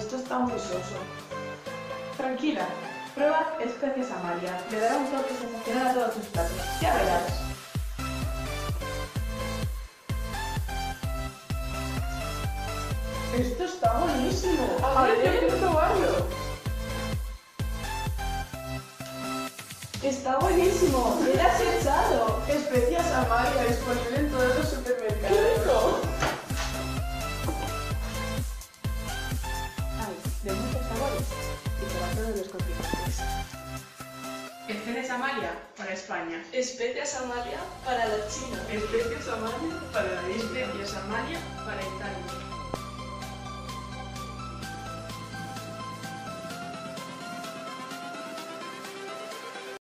esto está muy soso. Tranquila, prueba especias Amalia. Le dará un toque sensacional a todos tus platos. Ya verás. Esto está buenísimo. A ver, yo quiero probarlo. Está buenísimo. ¿Qué le has echado? Especias Amalia, disponible en todos los supermercados. ¡Qué rico! De muchos sabores y para todos los continentes. Especias Amalia para España. Especias Amalia para la China. Especias Amalia para la India. Especias Amalia para Italia.